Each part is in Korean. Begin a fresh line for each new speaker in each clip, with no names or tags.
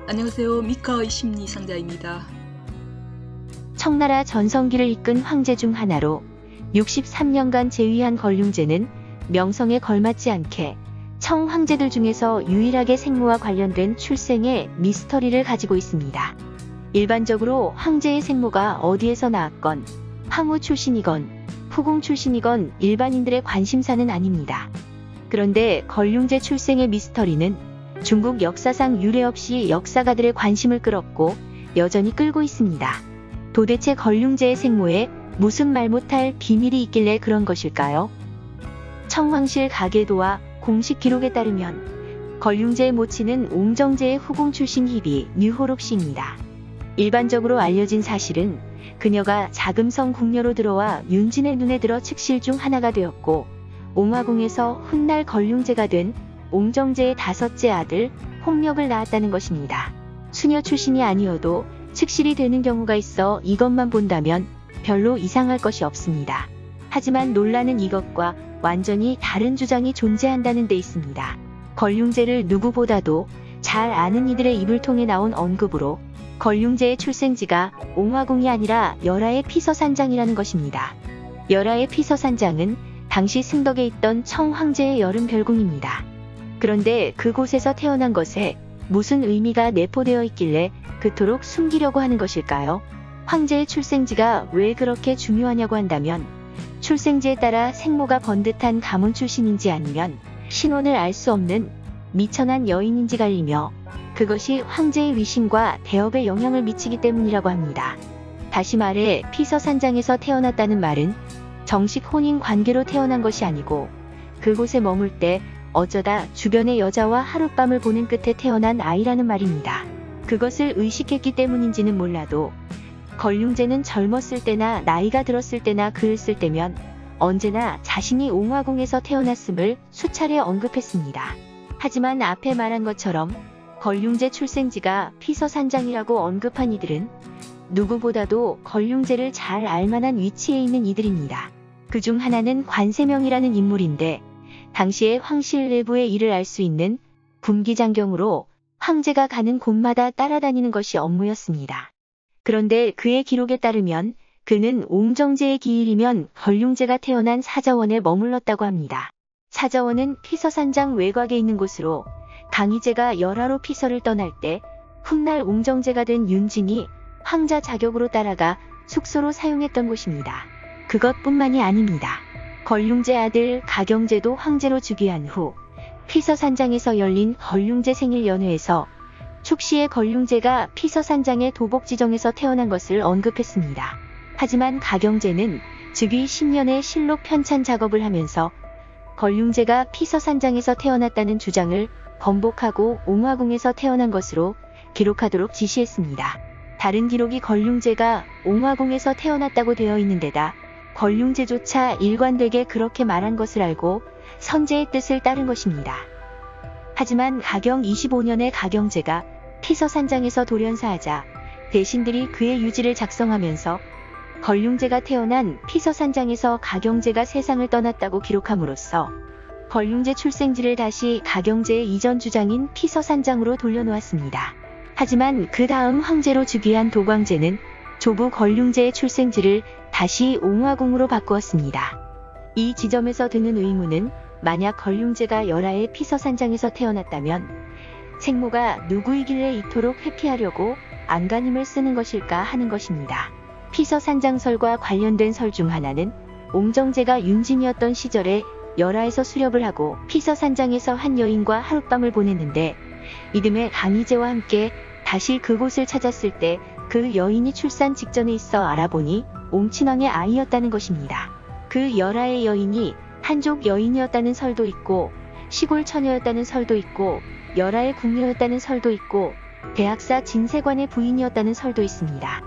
안녕하세요. 미카의 심리상자입니다.
청나라 전성기를 이끈 황제 중 하나로 63년간 재위한 걸륭제는 명성에 걸맞지 않게 청 황제들 중에서 유일하게 생모와 관련된 출생의 미스터리를 가지고 있습니다. 일반적으로 황제의 생모가 어디에서 나왔건 황후 출신이건 후궁 출신이건 일반인들의 관심사는 아닙니다. 그런데 걸륭제 출생의 미스터리는 중국 역사상 유례 없이 역사가들의 관심을 끌었고 여전히 끌고 있습니다. 도대체 걸륭제의 생모에 무슨 말 못할 비밀이 있길래 그런 것일까요? 청황실 가계도와 공식 기록에 따르면 걸륭제의 모친은 옹정제의 후궁 출신 희비 류호록 씨입니다. 일반적으로 알려진 사실은 그녀가 자금성 궁녀로 들어와 윤진의 눈에 들어 측실 중 하나가 되었고 옹화궁에서 훗날 걸륭제가 된 옹정제의 5째 아들 홍력을 낳았다는 것입니다. 수녀 출신이 아니어도 측실이 되는 경우가 있어 이것만 본다면 별로 이상할 것이 없습니다. 하지만 논란은 이것과 완전히 다른 주장이 존재한다는 데 있습니다. 걸륭제를 누구보다도 잘 아는 이들의 입을 통해 나온 언급으로 걸륭제의 출생지가 옹화궁이 아니라 열하의 피서산장이라는 것입니다. 열하의 피서산장은 당시 승덕에 있던 청 황제의 여름 별궁입니다. 그런데 그곳에서 태어난 것에 무슨 의미가 내포되어 있길래 그토록 숨기려고 하는 것일까요? 황제의 출생지가 왜 그렇게 중요하냐고 한다면 출생지에 따라 생모가 번듯한 가문 출신인지 아니면 신원을 알 수 없는 미천한 여인인지 갈리며 그것이 황제의 위신과 대업에 영향을 미치기 때문이라고 합니다. 다시 말해 피서산장에서 태어났다는 말은 정식 혼인 관계로 태어난 것이 아니고 그곳에 머물 때 어쩌다 주변의 여자와 하룻밤을 보낸 끝에 태어난 아이라는 말입니다. 그것을 의식했기 때문인지는 몰라도 걸륭제는 젊었을 때나 나이가 들었을 때나 글을 쓸 때면 언제나 자신이 옹화궁에서 태어났음을 수차례 언급했습니다. 하지만 앞에 말한 것처럼 걸륭제 출생지가 피서산장이라고 언급한 이들은 누구보다도 걸륭제를 잘 알만한 위치에 있는 이들입니다. 그중 하나는 관세명이라는 인물인데 당시의 황실 내부의 일을 알 수 있는 군기장경으로 황제가 가는 곳마다 따라다니는 것이 업무였습니다. 그런데 그의 기록에 따르면 그는 옹정제의 기일이면 걸륭제가 태어난 사자원에 머물렀다고 합니다. 사자원은 피서산장 외곽에 있는 곳으로 강희제가 열하로 피서를 떠날 때 훗날 옹정제가 된 윤진이 황자 자격으로 따라가 숙소로 사용했던 곳입니다. 그것뿐만이 아닙니다. 걸륭제 아들 가경제도 황제로 즉위한 후 피서산장에서 열린 걸륭제 생일 연회에서 축시의 걸륭제가 피서산장의 도복지정에서 태어난 것을 언급했습니다. 하지만 가경제는 즉위 10년의 실록 편찬 작업을 하면서 걸륭제가 피서산장에서 태어났다는 주장을 번복하고 옹화궁에서 태어난 것으로 기록하도록 지시했습니다. 다른 기록이 걸륭제가 옹화궁에서 태어났다고 되어 있는 데다 걸륭제조차 일관되게 그렇게 말한 것을 알고 선제의 뜻을 따른 것입니다. 하지만 가경 25년에 가경제가 피서산장에서 돌연사하자 대신들이 그의 유지를 작성하면서 걸륭제가 태어난 피서산장에서 가경제가 세상을 떠났다고 기록함으로써 걸륭제 출생지를 다시 가경제의 이전 주장인 피서산장으로 돌려놓았습니다. 하지만 그 다음 황제로 즉위한 도광제는 조부 걸륭제의 출생지를 다시 옹화궁으로 바꾸었습니다. 이 지점에서 드는 의문은 만약 걸륭제가 열하의 피서산장에서 태어났다면 생모가 누구이길래 이토록 회피하려고 안간힘을 쓰는 것일까 하는 것입니다. 피서산장설과 관련된 설 중 하나는 옹정제가 윤진이었던 시절에 열하에서 수렵을 하고 피서산장에서 한 여인과 하룻밤을 보냈는데 이듬해 강희제와 함께 다시 그곳을 찾았을 때 그 여인이 출산 직전에 있어 알아보니 옹친왕의 아이였다는 것입니다. 그 열하의 여인이 한족 여인이었다는 설도 있고 시골 처녀였다는 설도 있고 열하의 궁녀였다는 설도 있고 대학사 진세관의 부인이었다는 설도 있습니다.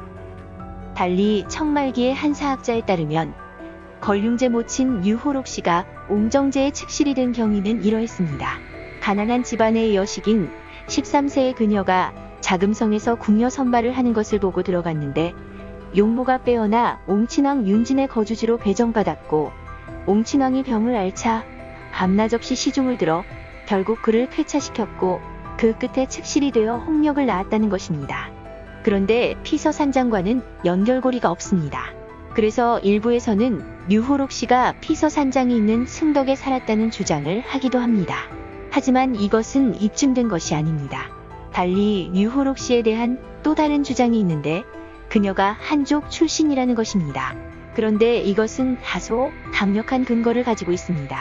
달리 청말기의 한 사학자에 따르면 걸륭제 모친 류호록 씨가 옹정제의 측실이 된 경위는 이러했습니다. 가난한 집안의 여식인 13세의 그녀가 자금성에서 궁녀 선발을 하는 것을 보고 들어갔는데 용모가 빼어나 옹친왕 윤진의 거주지로 배정받았고 옹친왕이 병을 앓자 밤낮 없이 시중을 들어 결국 그를 폐차시켰고 그 끝에 측실이 되어 홍역을 낳았다는 것입니다. 그런데 피서산장과는 연결고리가 없습니다. 그래서 일부에서는 류호록 씨가 피서산장이 있는 승덕에 살았다는 주장을 하기도 합니다. 하지만 이것은 입증된 것이 아닙니다. 달리 류호록 씨에 대한 또 다른 주장이 있는데 그녀가 한족 출신이라는 것입니다. 그런데 이것은 다소 강력한 근거를 가지고 있습니다.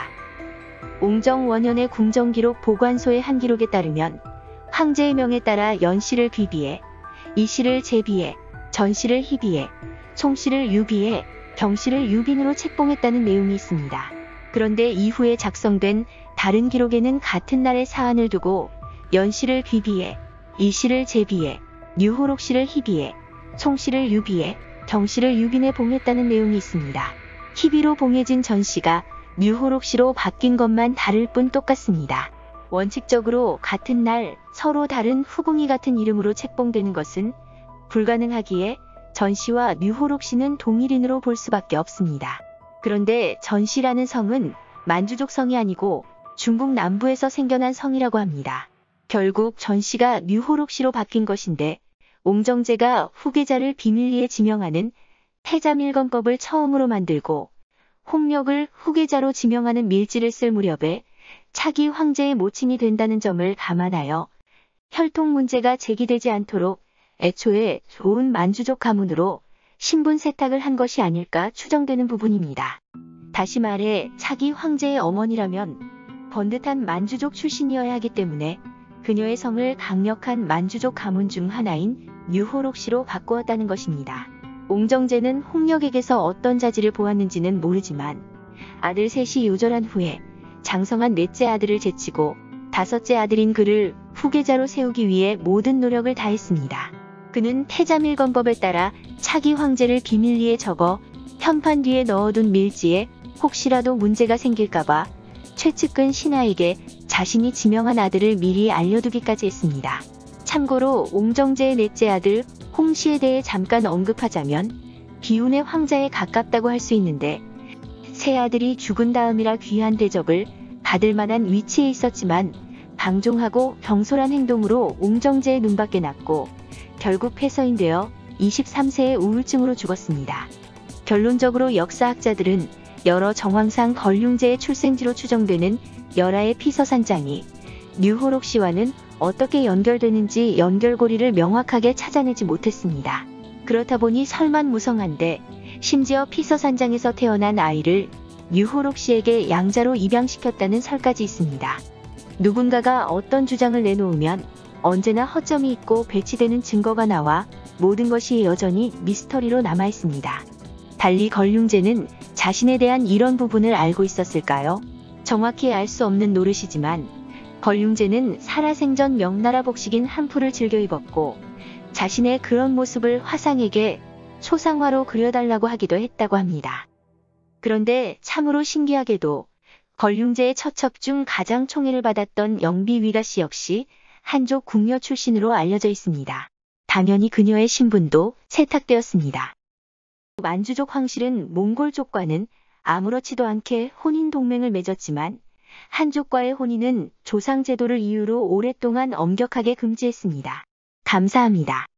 옹정 원년의 궁정기록 보관소의 한 기록에 따르면 황제의 명에 따라 연씨를 귀비해, 이씨를 제비해, 전씨를 희비해, 총씨를 유비해, 경씨를 유빈으로 책봉했다는 내용이 있습니다. 그런데 이후에 작성된 다른 기록에는 같은 날의 사안을 두고 연씨를 귀비해, 이씨를 제비해, 류호록 씨를 희비해, 총씨를 유비해, 경씨를 유빈에 봉했다는 내용이 있습니다. 희비로 봉해진 전씨가 류호록 씨로 바뀐 것만 다를 뿐 똑같습니다. 원칙적으로 같은 날 서로 다른 후궁이 같은 이름으로 책봉되는 것은 불가능하기에 전씨와 류호록 씨는 동일인으로 볼 수밖에 없습니다. 그런데 전씨라는 성은 만주족 성이 아니고 중국 남부에서 생겨난 성이라고 합니다. 결국 전씨가 류호록 씨로 바뀐 것인데 옹정제가 후계자를 비밀리에 지명하는 태자밀건법을 처음으로 만들고 홍역을 후계자로 지명하는 밀지를 쓸 무렵에 차기 황제의 모친이 된다는 점을 감안하여 혈통 문제가 제기되지 않도록 애초에 좋은 만주족 가문으로 신분 세탁을 한 것이 아닐까 추정되는 부분입니다. 다시 말해 차기 황제의 어머니라면 번듯한 만주족 출신이어야 하기 때문에 그녀의 성을 강력한 만주족 가문 중 하나인 류호록 씨로 바꾸었다는 것입니다. 옹정제는 홍역에게서 어떤 자질을 보았는지는 모르지만 아들 셋이 요절한 후에 장성한 넷째 아들을 제치고 다섯째 아들인 그를 후계자로 세우기 위해 모든 노력을 다했습니다. 그는 태자밀건법에 따라 차기 황제를 비밀리에 적어 현판 뒤에 넣어둔 밀지에 혹시라도 문제가 생길까봐 최측근 신하에게 자신이 지명한 아들을 미리 알려두기까지 했습니다. 참고로 옹정제의 넷째 아들 홍씨에 대해 잠깐 언급하자면 비운의 황자에 가깝다고 할 수 있는데 세 아들이 죽은 다음이라 귀한 대접을 받을 만한 위치에 있었지만 방종하고 경솔한 행동으로 옹정제의 눈밖에 났고 결국 폐서인되어 23세의 우울증으로 죽었습니다. 결론적으로 역사학자들은 여러 정황상 걸륭제의 출생지로 추정되는 열하의 피서산장이 류호록 씨와는 어떻게 연결되는지 연결고리를 명확하게 찾아내지 못했습니다. 그렇다 보니 설만무성한데 심지어 피서산장에서 태어난 아이를 류호록 씨에게 양자로 입양시켰다는 설까지 있습니다. 누군가가 어떤 주장을 내놓으면 언제나 허점이 있고 배치되는 증거가 나와 모든 것이 여전히 미스터리로 남아있습니다. 달리 걸륭제는 자신에 대한 이런 부분을 알고 있었을까요? 정확히 알 수 없는 노릇이지만 걸륭제는 살아생전 명나라 복식인 한풀을 즐겨 입었고 자신의 그런 모습을 화상에게 초상화로 그려달라고 하기도 했다고 합니다. 그런데 참으로 신기하게도 걸륭제의 처첩 중 가장 총애를 받았던 영비위가 씨 역시 한족 궁녀 출신으로 알려져 있습니다. 당연히 그녀의 신분도 세탁되었습니다. 만주족 황실은 몽골족과는 아무렇지도 않게 혼인 동맹을 맺었지만 한족과의 혼인은 조상 제도를 이유로 오랫동안 엄격하게 금지했습니다. 감사합니다.